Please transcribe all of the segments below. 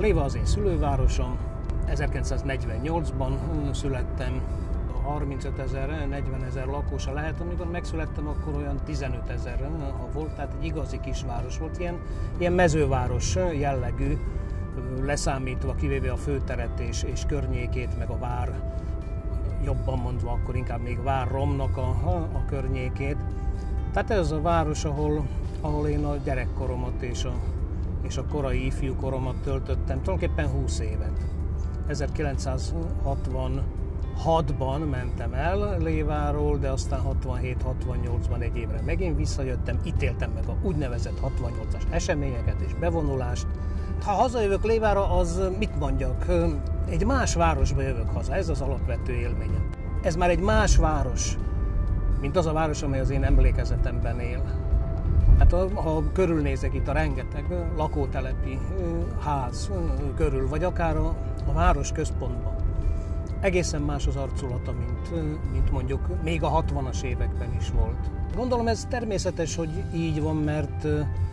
Léva az én szülővárosom, 1948-ban születtem, 35 000, 40 000 lakosa lehet. Amikor megszülettem, akkor olyan 15 000 volt, tehát egy igazi kisváros volt, ilyen mezőváros jellegű, leszámítva, kivéve a főteret és környékét, meg a vár, jobban mondva akkor inkább még Várromnak a környékét. Tehát ez az a város, ahol én a gyerekkoromat és a korai ifjúkoromat töltöttem, tulajdonképpen 20 évet. 1966-ban mentem el Léváról, de aztán 67-68-ban egy évre megint visszajöttem, itt éltem meg a úgynevezett 68-as eseményeket és bevonulást. Ha hazajövök Lévára, az mit mondjak? Egy más városba jövök haza, ez az alapvető élményem. Ez már egy más város, mint az a város, amely az én emlékezetemben él. Hát ha körülnézek itt a rengeteg lakótelepi ház körül, vagy akár a város központban, egészen más az arculata, mint mondjuk még a 60-as években is volt. Gondolom ez természetes, hogy így van, mert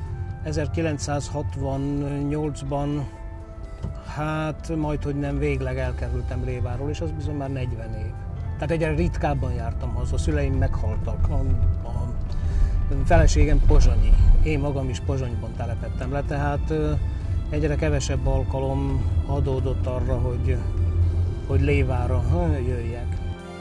1968-ban hát majdhogy nem végleg elkerültem Léváról, és az bizony már 40 év. Tehát egyre ritkábban jártam haza, a szüleim meghaltak, a feleségem pozsonyi, én magam is Pozsonyban telepedtem le, tehát egyre kevesebb alkalom adódott arra, hogy Lévára jöjjek.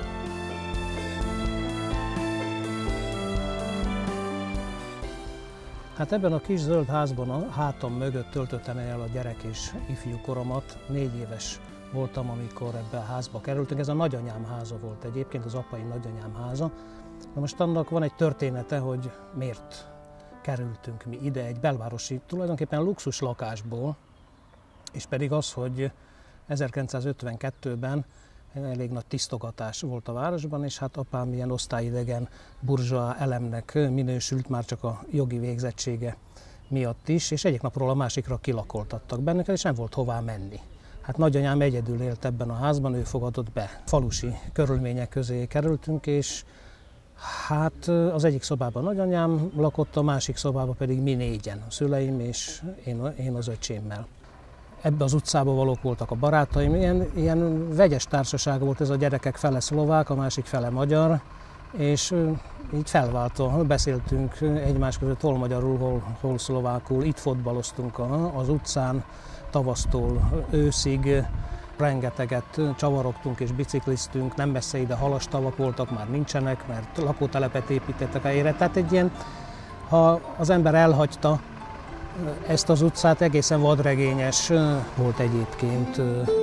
Hát ebben a kis zöld házban a hátam mögött töltöttem el a gyerek és ifjú koromat. 4 éves voltam, amikor ebbe a házba kerültünk. Ez a nagyanyám háza volt egyébként, az apai nagyanyám háza. Na most annak van egy története, hogy miért kerültünk mi ide egy belvárosi, tulajdonképpen luxus lakásból, és pedig az, hogy 1952-ben elég nagy tisztogatás volt a városban, és hát apám ilyen osztályidegen burzsóá elemnek minősült már csak a jogi végzettsége miatt is, és egyik napról a másikra kilakoltattak bennünket, és nem volt hová menni. Hát nagyanyám egyedül élt ebben a házban, ő fogadott be. Falusi körülmények közé kerültünk, és hát az egyik szobában nagyanyám lakott, a másik szobában pedig mi 4-en, a szüleim és én az öcsémmel. Ebbe az utcába valók voltak a barátaim, ilyen vegyes társaság volt, ez a gyerekek fele szlovák, a másik fele magyar, és így felváltva beszéltünk egymás között, hol magyarul, hol szlovákul, itt fotbaloztunk az utcán, tavasztól őszig, rengeteget csavarogtunk és bicikliztünk, nem messze ide halastavak voltak, már nincsenek, mert lakótelepet építettek helyére, tehát egy ilyen, ha az ember elhagyta ezt az utcát, egészen vadregényes volt egyébként.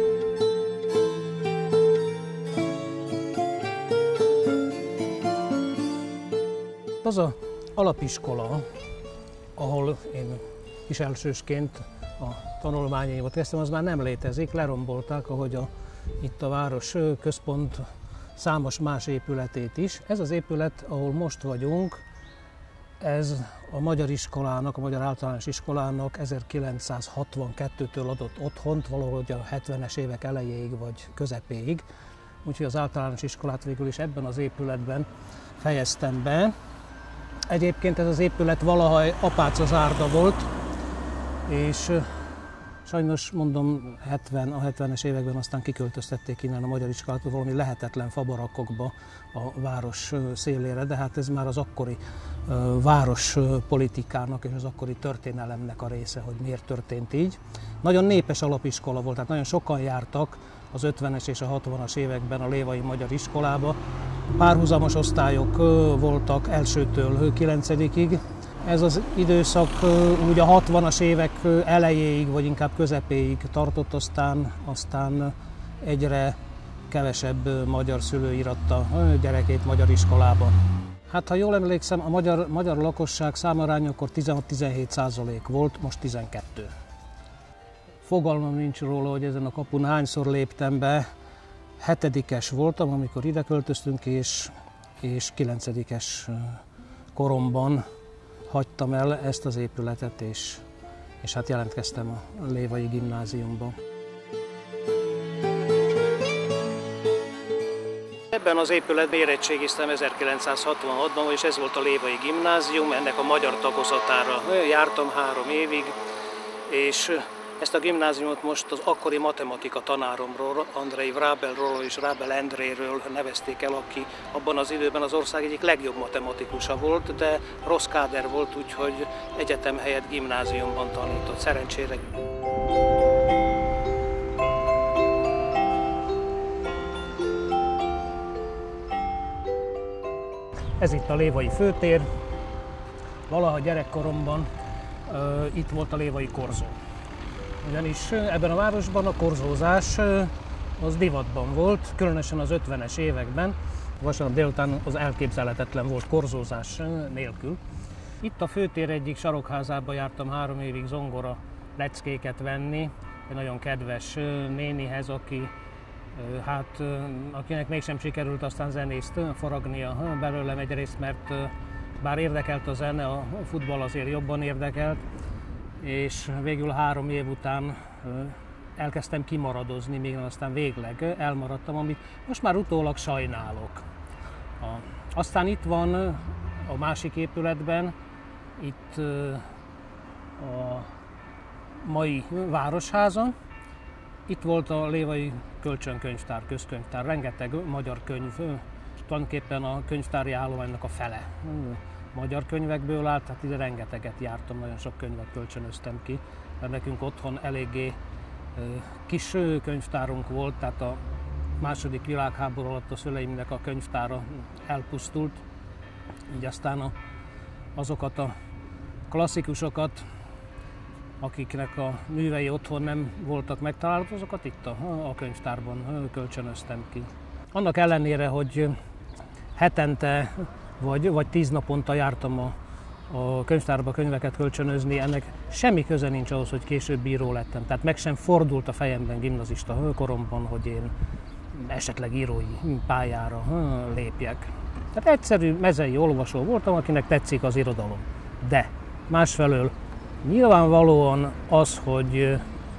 Az az alapiskola, ahol én is elsősként a tanulmányaimat kezdtem, az már nem létezik, lerombolták, ahogy itt a város központ számos más épületét is. Ez az épület, ahol most vagyunk, ez a magyar iskolának, a magyar általános iskolának 1962-től adott otthont, valahogy a 70-es évek elejéig vagy közepéig. Úgyhogy az általános iskolát végül is ebben az épületben fejeztem be. Egyébként ez az épület valaha apáca zárda volt, és sajnos mondom, a 70-es években aztán kiköltöztették innen a magyar iskolát valami lehetetlen fabarakokba a város szélére, de hát ez már az akkori várospolitikának és az akkori történelemnek a része, hogy miért történt így. Nagyon népes alapiskola volt, tehát nagyon sokan jártak az 50-es és a 60-as években a lévai magyar iskolába. Párhuzamos osztályok voltak 1-től 9-ig. Ez az időszak úgy a 60-as évek elejéig, vagy inkább közepéig tartott, aztán egyre kevesebb magyar szülő íratta gyerekét magyar iskolába. Hát ha jól emlékszem, a magyar lakosság számaránya akkor 16-17% volt, most 12. Fogalmam nincs róla, hogy ezen a kapun hányszor léptem be. 7-es voltam, amikor ide költöztünk, és 9-es koromban hagytam el ezt az épületet, és hát jelentkeztem a Lévai Gimnáziumba. Ebben az épületben érettségiztem 1966-ban, és ez volt a Lévai Gimnázium, ennek a magyar tagozatára jártam 3 évig, és Ezt a gimnáziumot most az akkori matematika tanáromról, Andrei Vrabelról és Vrabel Endréről nevezték el, aki abban az időben az ország egyik legjobb matematikusa volt, de rossz káder volt, úgyhogy egyetem helyett gimnáziumban tanított, szerencsére. Ez itt a Lévai főtér. Valaha gyerekkoromban itt volt a lévai korzó. Ugyanis ebben a városban a korzózás az divatban volt, különösen az 50-es években. Vasárnap délután az elképzelhetetlen volt korzózás nélkül. Itt a főtér egyik sarokházába jártam 3 évig zongora leckéket venni, egy nagyon kedves nénihez, akinek mégsem sikerült aztán zenészt faragnia belőlem, egyrészt, mert bár érdekelt a zene, a futball azért jobban érdekelt, és végül 3 év után elkezdtem kimaradozni, még aztán végleg elmaradtam, amit most már utólag sajnálok. Aztán itt van a másik épületben, itt a mai városházon, itt volt a lévai kölcsönkönyvtár, közkönyvtár, rengeteg magyar könyv, tulajdonképpen a könyvtári állománynak a fele magyar könyvekből állt, tehát ide rengeteget jártam, nagyon sok könyvet kölcsönöztem ki, mert nekünk otthon eléggé kis könyvtárunk volt, tehát a II. Világháború alatt a szüleimnek a könyvtára elpusztult, így aztán azokat a klasszikusokat, akiknek a művei otthon nem voltak megtalálhatók, azokat itt a könyvtárban kölcsönöztem ki. Annak ellenére, hogy hetente vagy 10 naponta jártam a könyvtárba könyveket kölcsönözni, ennek semmi köze nincs ahhoz, hogy később bíró lettem. Tehát meg sem fordult a fejemben gimnazista koromban, hogy én esetleg írói pályára lépjek. Tehát egyszerű mezei olvasó voltam, akinek tetszik az irodalom. De másfelől nyilvánvalóan az, hogy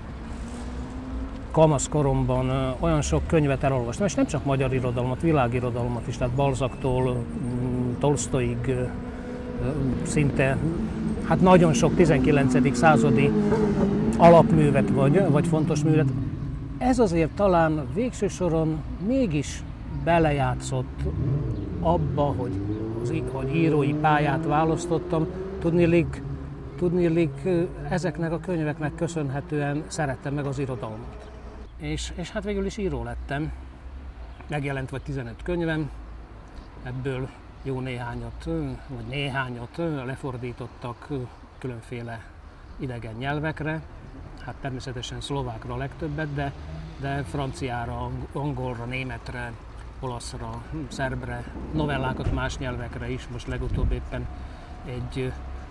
kamaszkoromban olyan sok könyvet elolvastam, és nem csak magyar irodalmat, világirodalmat is, tehát Balzaktól Tolsztojig szinte, hát nagyon sok 19. századi alapművet vagy fontos művet. Ez azért talán végső soron mégis belejátszott abba, hogy írói pályát választottam. Tudniillik ezeknek a könyveknek köszönhetően szerettem meg az irodalmat. És hát végül is író lettem. Megjelent vagy 15 könyvem, ebből jó néhányat lefordítottak különféle idegen nyelvekre. Hát természetesen szlovákra a legtöbbet, de franciára, angolra, németre, olaszra, szerbre, novellákat más nyelvekre is. Most legutóbb éppen egy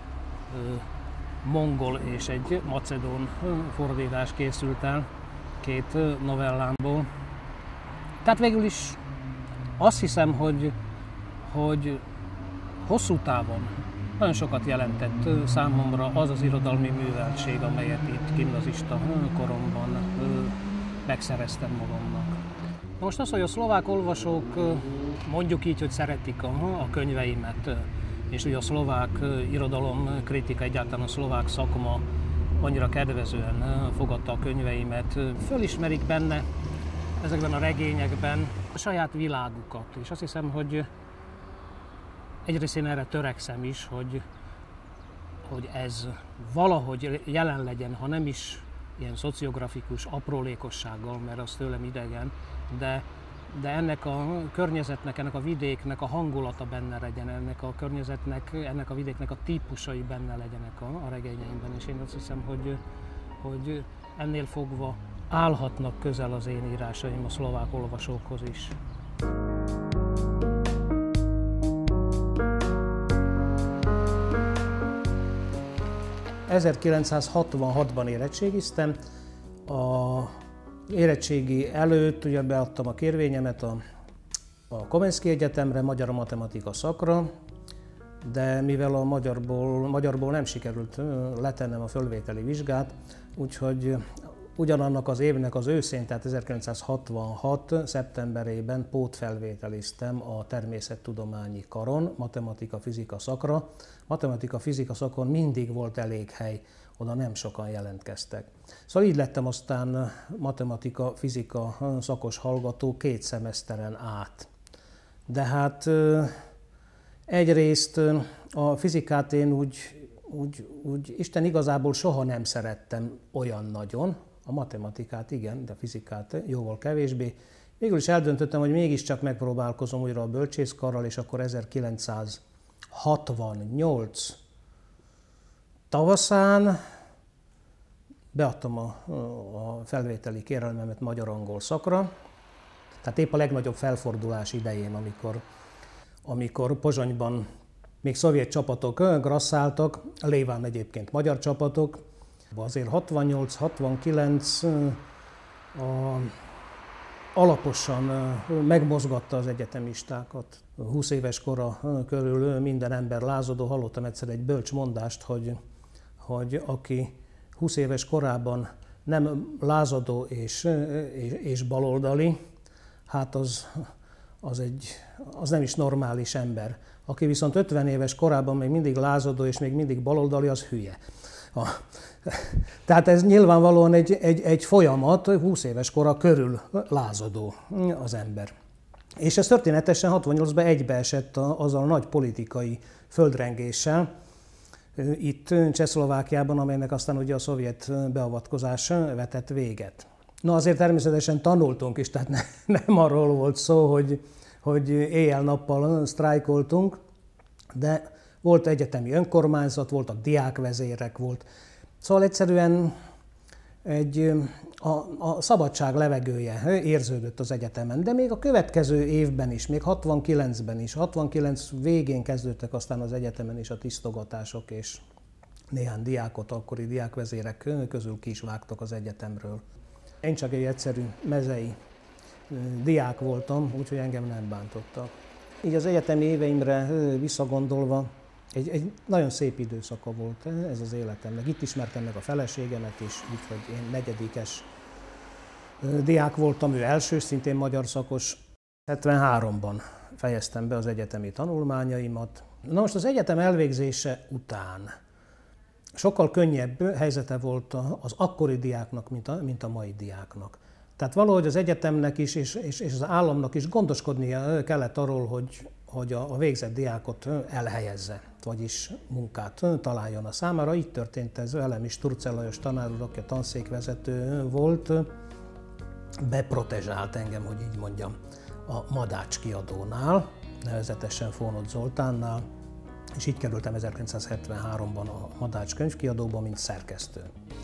mongol és egy macedón fordítás készült el 2 novellámból. Tehát végül is azt hiszem, hogy hosszú távon nagyon sokat jelentett számomra az az irodalmi műveltség, amelyet itt gimnazista koromban megszereztem magamnak. Most az, hogy a szlovák olvasók mondjuk így, hogy szeretik a könyveimet, és ugye a szlovák irodalomkritika, egyáltalán a szlovák szakma annyira kedvezően fogadta a könyveimet, fölismerik benne, ezekben a regényekben a saját világukat. És azt hiszem, hogy egyrészt én erre törekszem is, hogy ez valahogy jelen legyen, ha nem is ilyen szociografikus aprólékossággal, mert az tőlem idegen, de ennek a környezetnek, ennek a vidéknek a hangulata benne legyen, ennek a környezetnek, ennek a vidéknek a típusai benne legyenek a regényeimben. És én azt hiszem, hogy ennél fogva állhatnak közel az én írásaim a szlovák olvasókhoz is. ...1966-ban érettségiztem. A érettségi előtt ugye beadtam a kérvényemet a Komenszki Egyetemre, magyar matematika szakra, de mivel a magyarból nem sikerült letennem a fölvételi vizsgát, úgyhogy ugyanannak az évnek az őszén, tehát 1966. szeptemberében pótfelvételiztem a természettudományi karon, matematika-fizika szakra. Matematika-fizika szakon mindig volt elég hely oda nem sokan jelentkeztek. Szóval így lettem aztán matematika, fizika szakos hallgató 2 szemeszteren át. De hát egyrészt a fizikát én úgy Isten igazából soha nem szerettem olyan nagyon, a matematikát igen, de a fizikát jóval kevésbé. Végül is eldöntöttem, hogy mégiscsak megpróbálkozom újra a bölcsészkarral, és akkor 1968 tavaszán beadtam a felvételi kérelmemet magyar-angol szakra, tehát épp a legnagyobb felfordulás idején, amikor Pozsonyban még szovjet csapatok grasszáltak, léván egyébként magyar csapatok. Azért 68-69 alaposan megmozgatta az egyetemistákat. 20 éves kora körül minden ember lázadó. Hallottam egyszer egy bölcs mondást, hogy aki 20 éves korában nem lázadó és baloldali, hát az nem is normális ember. Aki viszont 50 éves korában még mindig lázadó és még mindig baloldali, az hülye. Tehát ez nyilvánvalóan egy folyamat, 20 éves kora körül lázadó az ember. És ez történetesen 68-ban egybeesett azzal a nagy politikai földrengéssel itt Csehszlovákiában, amelynek aztán ugye a szovjet beavatkozás vetett véget. Na azért természetesen tanultunk is, tehát nem arról volt szó, hogy éjjel-nappal sztrájkoltunk, de volt egyetemi önkormányzat, voltak diákvezérek, volt. Szóval egyszerűen a szabadság levegője érződött az egyetemen, de még a következő évben is, még 69-ben is, 69 végén kezdődtek aztán az egyetemen is a tisztogatások, és néhány diákot, akkori diákvezérek közül ki is vágtak az egyetemről. Én csak egy egyszerű mezei diák voltam, úgyhogy engem nem bántottak. Így az egyetemi éveimre visszagondolva, egy nagyon szép időszaka volt ez az életemnek. Itt ismertem meg a feleségemet is, úgyhogy én negyedikes diák voltam, ő első, szintén magyar szakos. 73-ban fejeztem be az egyetemi tanulmányaimat. Na most az egyetem elvégzése után sokkal könnyebb helyzete volt az akkori diáknak, mint a mai diáknak. Tehát valahogy az egyetemnek is és az államnak is gondoskodnia kellett arról, hogy a végzett diákot elhelyezze, vagyis munkát találjon a számára. Így történt ez velem is. Turcell Lajos tanár úr, aki a tanszékvezető volt, beprotezsált engem, hogy így mondjam, a Madács kiadónál, nevezetesen Fónott Zoltánnál, és így kerültem 1973-ban a Madács könyvkiadóba, mint szerkesztő.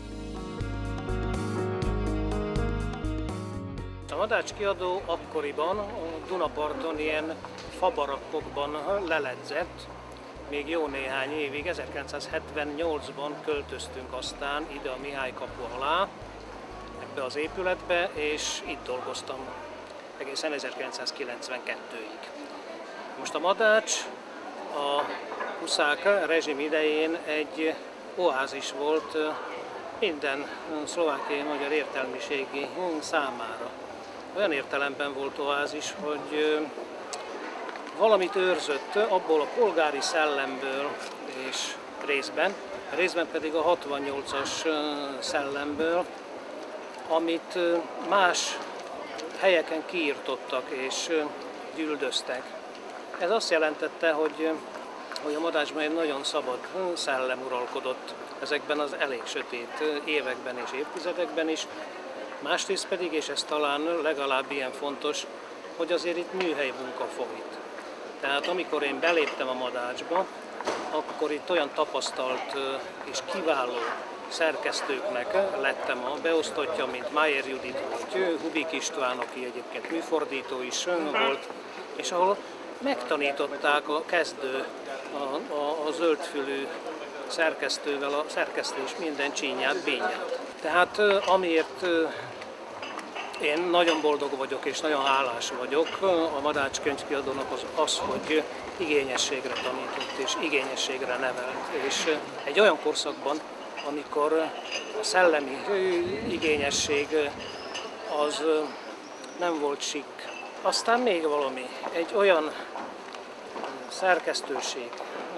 A Madács kiadó akkoriban a Dunaparton ilyen fabarakkokban leledzett, még jó néhány évig. 1978-ban költöztünk aztán ide a Mihály kapu alá, ebbe az épületbe, és itt dolgoztam egészen 1992-ig. Most a Madács a huszák rezsim idején egy oázis volt minden szlovákiai magyar értelmiségi számára. Olyan értelemben volt oázis, hogy valamit őrzött abból a polgári szellemből és részben pedig a 68-as szellemből, amit más helyeken kiirtottak és gyüldöztek. Ez azt jelentette, hogy a Madácsban egy nagyon szabad szellem uralkodott ezekben az elég sötét években és évtizedekben is. Másrészt pedig, és ez talán legalább ilyen fontos, hogy azért itt műhely munka folyt. Tehát amikor én beléptem a Madácsba, akkor itt olyan tapasztalt és kiváló szerkesztőknek lettem a beosztottja, mint Májer Judit volt, Hubik István, aki egyébként műfordító is volt, és ahol megtanították a kezdő, a zöldfülű szerkesztővel a szerkesztés minden csínyát, bínyát. Tehát amiért én nagyon boldog vagyok és nagyon hálás vagyok a Madács könyvkiadónak az, hogy igényességre tanított és igényességre nevelt. És egy olyan korszakban, amikor a szellemi igényesség az nem volt sik. Aztán még valami, egy olyan szerkesztőség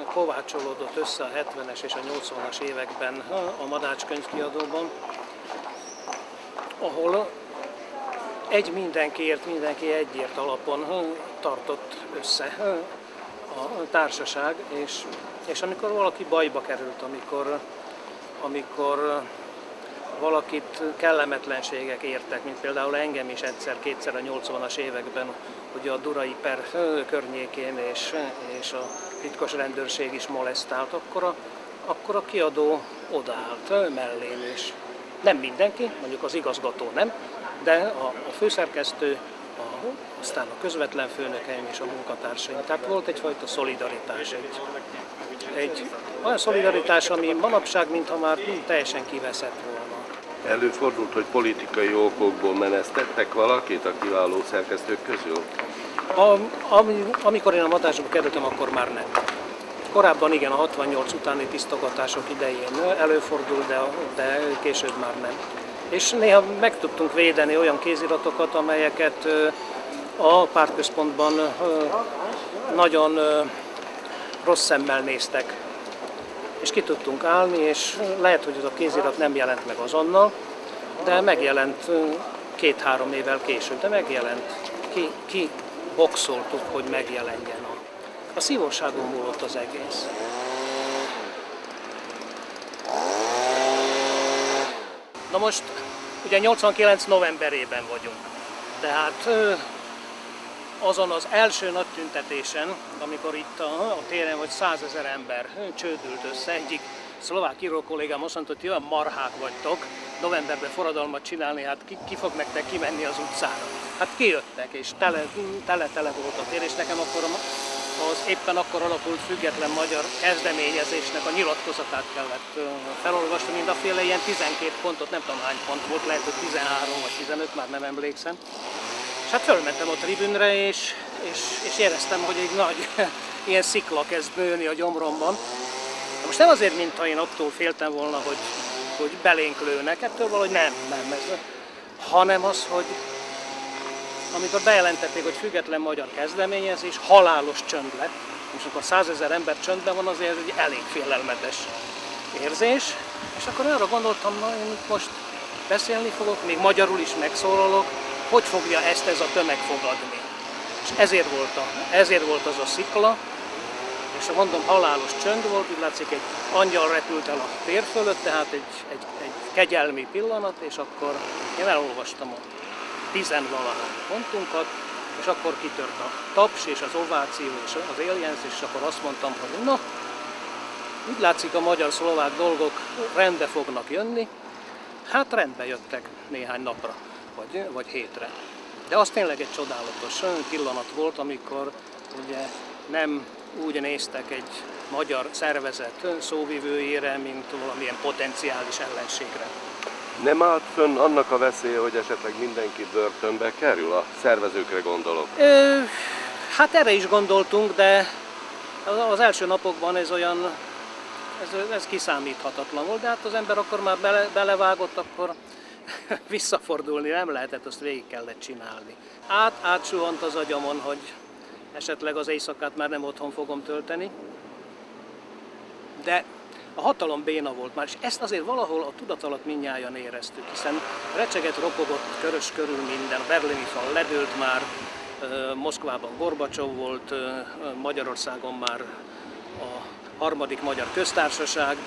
kovácsolódott össze a 70-es és a 80-as években a Madács könyvkiadóban, ahol mindenki egyért alapon tartott össze a társaság, és amikor valaki bajba került, amikor valakit kellemetlenségek értek, mint például engem is egyszer-kétszer a 80-as években, ugye a Durai per környékén és a titkos rendőrség is molesztált, akkor a kiadó odaállt mellém, és nem mindenki, mondjuk az igazgató nem, de a főszerkesztő, aztán a közvetlen főnökeim és a munkatársaim. Tehát volt egyfajta szolidaritás, egy olyan szolidaritás, ami manapság, mintha már teljesen kiveszett volna. Előfordult, hogy politikai okokból menesztettek valakit a kiváló szerkesztők közül? Amikor én a Madácsba kerültem, akkor már nem. Korábban igen, a 68 utáni tisztogatások idején előfordult, de később már nem. És néha meg tudtunk védeni olyan kéziratokat, amelyeket a pártközpontban nagyon rossz szemmel néztek. És ki tudtunk állni, és lehet, hogy ez a kézirat nem jelent meg azonnal, de megjelent 2-3 évvel később, de megjelent. Ki boxoltuk, hogy megjelenjen. A szívóságon múlott az egész. Na most, ugye 89 novemberében vagyunk, tehát azon az első nagy tüntetésen, amikor itt a téren vagy 100 000 ember csődült össze, egyik szlovák író kollégám azt mondta, hogy olyan marhák vagytok, novemberben forradalmat csinálni, hát ki fog nektek kimenni az utcára. Hát kijöttek, és tele volt a tér, és nekem akkor az éppen akkor alakult független magyar kezdeményezésnek a nyilatkozatát kellett felolvasni, mindaféle ilyen 12 pontot, nem tudom hány pont volt, lehet, hogy 13 vagy 15, már nem emlékszem. És hát fölmentem a tribünre, és éreztem, hogy egy nagy ilyen szikla kezd nőni a gyomromban. De most nem azért, mintha én attól féltem volna, hogy belénk lőnek, ettől valahogy nem ez, hanem az, hogy amikor bejelentették, hogy független magyar kezdeményezés, halálos csönd lett, és akkor 100 000 ember csöndben van, azért ez egy elég félelmetes érzés, és akkor arra gondoltam, na én itt most beszélni fogok, még magyarul is megszólalok, hogy fogja ezt ez a tömeg fogadni. És ezért volt az a szikla, és mondom, halálos csönd volt, úgy látszik, egy angyal repült el a tér fölött, tehát egy kegyelmi pillanat, és akkor én elolvastam a 10-valahány pontunkat, és akkor kitört a taps és az ováció és az éljenszés, és akkor azt mondtam, hogy na, úgy látszik a magyar-szlovák dolgok rendbe fognak jönni. Hát rendbe jöttek néhány napra, vagy hétre. De az tényleg egy csodálatos pillanat volt, amikor ugye nem úgy néztek egy magyar szervezet szóvivőjére, mint valamilyen potenciális ellenségre. Nem állt fönn annak a veszélye, hogy esetleg mindenki börtönbe kerül? A szervezőkre gondolok. Hát erre is gondoltunk, de az első napokban ez kiszámíthatatlan volt, de hát az ember akkor már belevágott, akkor visszafordulni nem lehetett, azt végig kellett csinálni. Átsuhant az agyamon, hogy esetleg az éjszakát már nem otthon fogom tölteni, de a hatalom béna volt már, és ezt azért valahol a tudat alatt mindnyájan éreztük, hiszen recsegett, ropogott körös körül minden, a berlini fal ledőlt már, Moszkvában Gorbacsov volt, Magyarországon már a harmadik magyar köztársaság,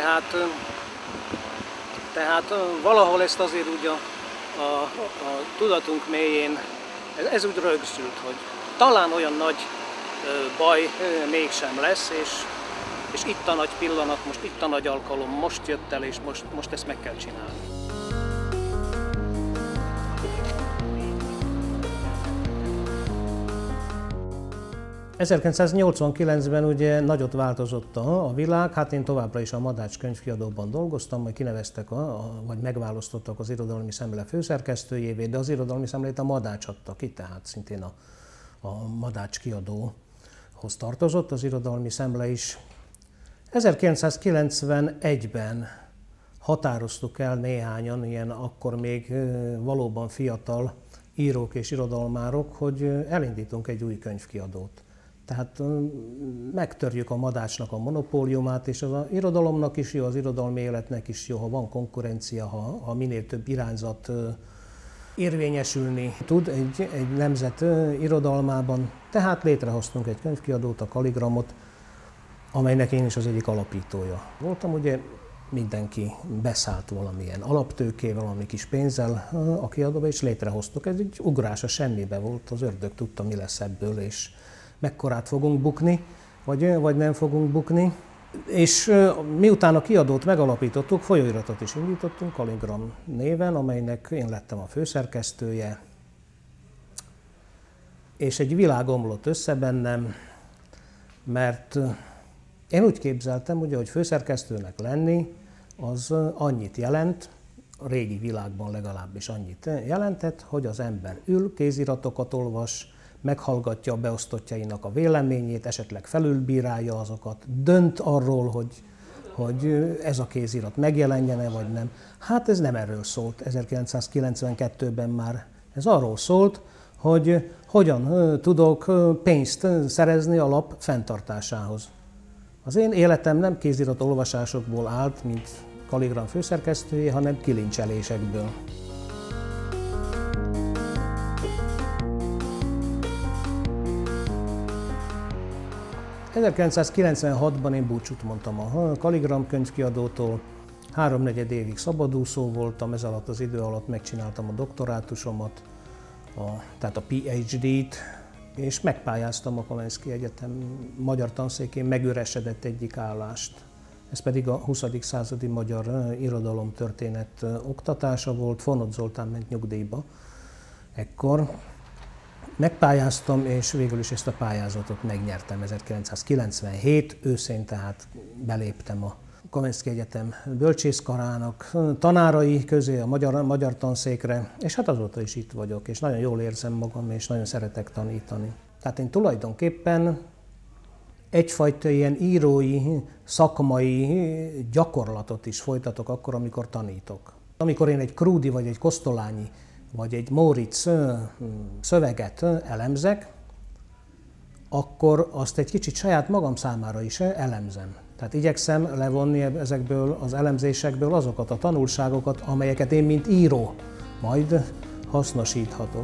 tehát valahol ezt azért úgy a tudatunk mélyén, ez úgy rögzült, hogy talán olyan nagy baj mégsem lesz, és itt a nagy pillanat, most itt a nagy alkalom, most jött el, és most ezt meg kell csinálni. ...1989-ben ugye nagyot változott a világ, hát én továbbra is a Madács könyvkiadóban dolgoztam, majd kineveztek, vagy megválasztottak az Irodalmi Szemle főszerkesztőjévé, de az Irodalmi Szemlét a Madács adta ki, tehát szintén a Madács kiadóhoz tartozott, az Irodalmi Szemle is. 1991-ben határoztuk el néhányan, ilyen akkor még valóban fiatal írók és irodalmárok, hogy elindítunk egy új könyvkiadót. Tehát megtörjük a Madácsnak a monopóliumát, és az irodalomnak is jó, az irodalmi életnek is jó, ha van konkurencia, ha minél több irányzat érvényesülni tud egy nemzet irodalmában. Tehát létrehoztunk egy könyvkiadót, a Kaligramot, amelynek én is az egyik alapítója voltam. Ugye mindenki beszállt valamilyen alaptőkével, valami kis pénzzel a kiadóba, és létrehoztuk. Ez egy ugrás a semmibe volt, az ördög tudta, mi lesz ebből, és mekkorát fogunk bukni, vagy nem fogunk bukni. És miután a kiadót megalapítottuk, folyóiratot is indítottunk, Kaligram néven, amelynek én lettem a főszerkesztője. És egy világ omlott össze bennem, mert én úgy képzeltem, ugye, hogy főszerkesztőnek lenni, az annyit jelent, a régi világban legalábbis annyit jelentett, hogy az ember ül, kéziratokat olvas, meghallgatja a beosztottjainak a véleményét, esetleg felülbírálja azokat, dönt arról, hogy ez a kézirat megjelenjen-e vagy nem. Hát ez nem erről szólt 1992-ben már. Ez arról szólt, hogy hogyan tudok pénzt szerezni a lap fenntartásához. Az én életem nem kézirat olvasásokból állt, mint Kaligram főszerkesztője, hanem kilincselésekből. ...1996-ban én búcsút mondtam a Kaligram könyvkiadótól, 3-4 évig szabadúszó voltam, ez alatt az idő alatt megcsináltam a doktorátusomat, tehát a PhD-t, és megpályáztam a Komenszki Egyetem magyar tanszékén megüresedett egyik állást. Ez pedig a 20. századi magyar irodalomtörténet oktatása volt, Fonott Zoltán ment nyugdíjba ekkor. Megpályáztam, és végül is ezt a pályázatot megnyertem 1997 őszén, tehát beléptem a Komenszki Egyetem bölcsészkarának tanárai közé, a magyar tanszékre, és hát azóta is itt vagyok, és nagyon jól érzem magam, és nagyon szeretek tanítani. Tehát én tulajdonképpen egyfajta ilyen írói, szakmai gyakorlatot is folytatok akkor, amikor tanítok. Amikor én egy Krúdy, vagy egy Kosztolányi, vagy egy Móricz szöveget elemzek, akkor azt egy kicsit saját magam számára is elemzem. Tehát igyekszem levonni ezekből az elemzésekből azokat a tanulságokat, amelyeket én, mint író, majd hasznosíthatok.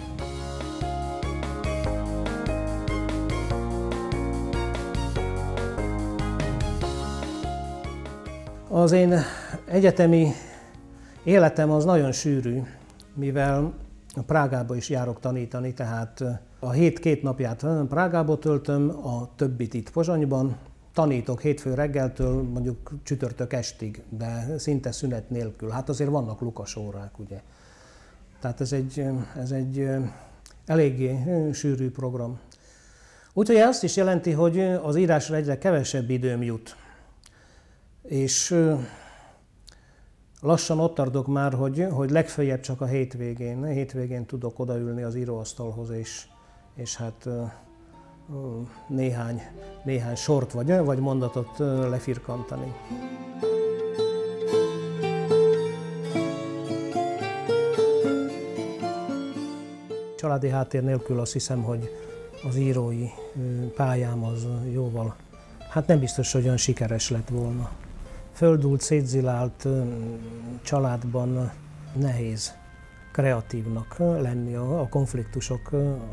Az én egyetemi életem az nagyon sűrű, mivel Prágába is járok tanítani, tehát a hét 2 napját Prágába töltöm, a többit itt Pozsonyban. Tanítok hétfő reggeltől mondjuk csütörtök estig, de szinte szünet nélkül. Hát azért vannak lukas órák, ugye. Tehát ez egy eléggé sűrű program. Úgyhogy azt is jelenti, hogy az írásra egyre kevesebb időm jut. És lassan ott tartok már, hogy legfeljebb csak a hétvégén tudok odaülni az íróasztalhoz, és hát néhány sort vagy mondatot lefirkantani. Családi háttér nélkül azt hiszem, hogy az írói pályám az jóval, hát nem biztos, hogy olyan sikeres lett volna. Földult, szétzilált családban nehéz kreatívnak lenni. A konfliktusok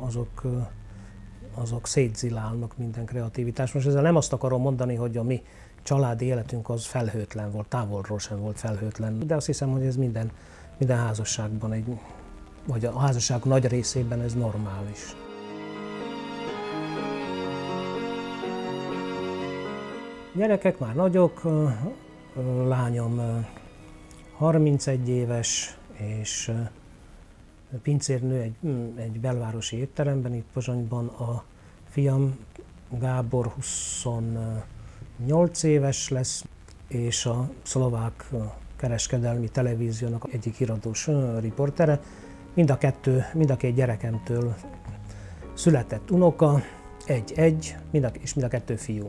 azok szétzilálnak minden kreativitást. Most ezzel nem azt akarom mondani, hogy a mi családi életünk az felhőtlen volt, távolról sem volt felhőtlen, de azt hiszem, hogy ez minden házasságban, vagy a házasság nagy részében ez normális. Gyerekek már nagyok, lányom 31 éves, és pincérnő egy belvárosi étteremben itt Pozsonyban, a fiam Gábor 28 éves lesz, és a szlovák kereskedelmi televíziónak egyik híradós riportere. Mind a két gyerekemtől született unoka, egy, és mind a 2 fiú.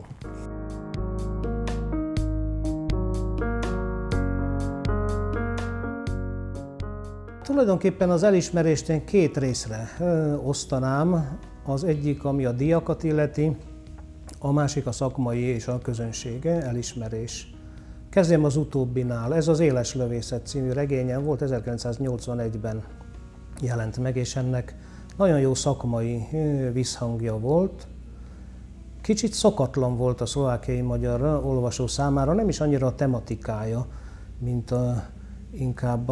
Tulajdonképpen az elismerést én 2 részre osztanám. Az egyik, ami a díjakat illeti, a másik a szakmai és a közönsége elismerés. Kezdjem az utóbbinál. Ez az Éles lövészet című regényem volt, 1981-ben jelent meg, és ennek nagyon jó szakmai visszhangja volt. Kicsit szokatlan volt a szlovákiai magyar olvasó számára, nem is annyira a tematikája, mint inkább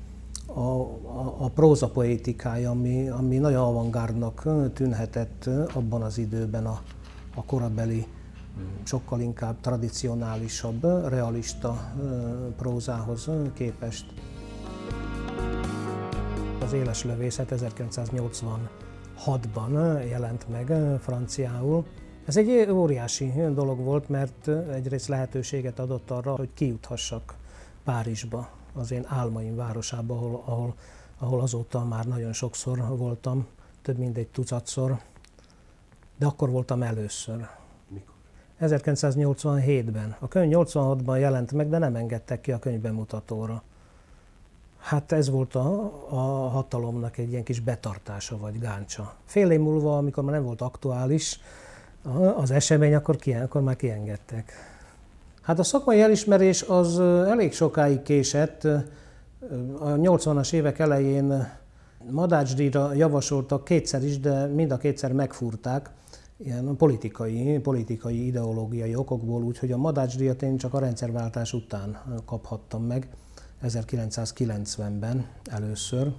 a prózapoétikája, ami nagyon avantgárdnak tűnhetett abban az időben a korabeli, sokkal inkább tradicionálisabb, realista prózához képest. Az Éles lövészet 1986-ban jelent meg franciául. Ez egy óriási dolog volt, mert egyrészt lehetőséget adott arra, hogy kijuthassak Párizsba, az én álmaim városába, ahol azóta már nagyon sokszor voltam, több mint egy tucatszor, de akkor voltam először. Mikor? 1987-ben. A könyv 86-ban jelent meg, de nem engedtek ki a könyvbemutatóra. Hát ez volt a hatalomnak egy ilyen kis betartása vagy gáncsa. Fél év múlva, amikor már nem volt aktuális az esemény, akkor már kiengedtek. Hát a szakmai elismerés az elég sokáig késett. A 80-as évek elején Madács-díjra javasoltak kétszer is, de mind a kétszer megfúrták, ilyen politikai, ideológiai okokból, úgyhogy a Madács-díjat én csak a rendszerváltás után kaphattam meg, 1990-ben először.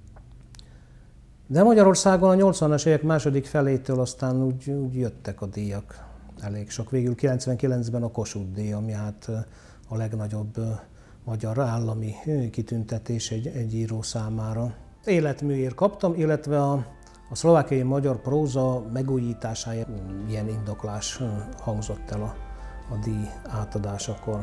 De Magyarországon a 80-as évek második felétől aztán úgy jöttek a díjak. Elég sok. Végül 99-ben a Kossuth-díj, ami hát a legnagyobb magyar állami kitüntetés egy író számára. Életműért kaptam, illetve a szlovákiai magyar próza megújításáért ilyen indoklás hangzott el a díj átadásakor.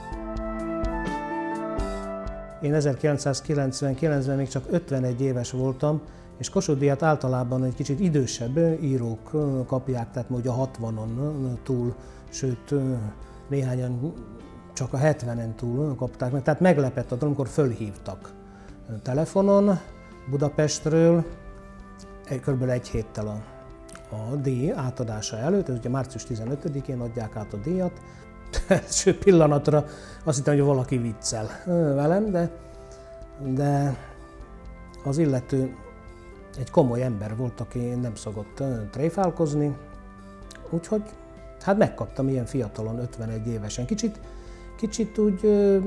Én 1999-ben még csak 51 éves voltam, és Kossuth-díjat általában egy kicsit idősebb írók kapják, tehát mondjuk a 60-on túl, sőt néhányan csak a 70-en túl kapták meg. Tehát meglepett a dolog, amikor fölhívtak telefonon Budapestről, kb. Egy héttel a díj átadása előtt, ez ugye március 15-én adják át a díjat. Első pillanatra azt hittem, hogy valaki viccel velem, de az illető egy komoly ember volt, aki nem szokott tréfálkozni, úgyhogy hát megkaptam ilyen fiatalon, 51 évesen. Kicsit úgy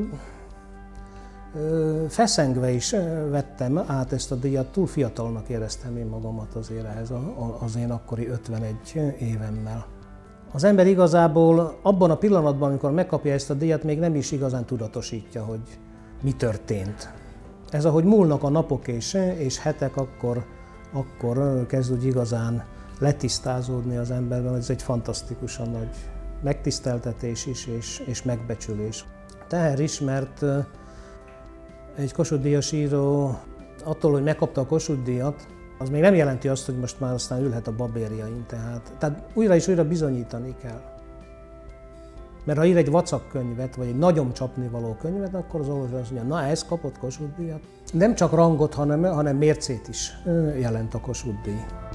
feszengve is vettem át ezt a díjat, túl fiatalnak éreztem én magamat azért ehhez az én akkori 51 évemmel. Az ember igazából abban a pillanatban, amikor megkapja ezt a díjat, még nem is igazán tudatosítja, hogy mi történt. Ez ahogy múlnak a napok és hetek, akkor kezd úgy igazán letisztázódni az emberben, ez egy fantasztikusan nagy megtiszteltetés is és megbecsülés. Teher is, mert egy Kossuth-díjas író attól, hogy megkapta a Kossuth-díjat, az még nem jelenti azt, hogy most már aztán ülhet a babérjain, tehát újra és újra bizonyítani kell. Mert ha ír egy vacak könyvet, vagy egy nagyon csapnivaló könyvet, akkor az olvasó azt mondja, na ez kapott Kossuth-díjat. Nem csak rangot, hanem mércét is jelent a Kossuth-díj.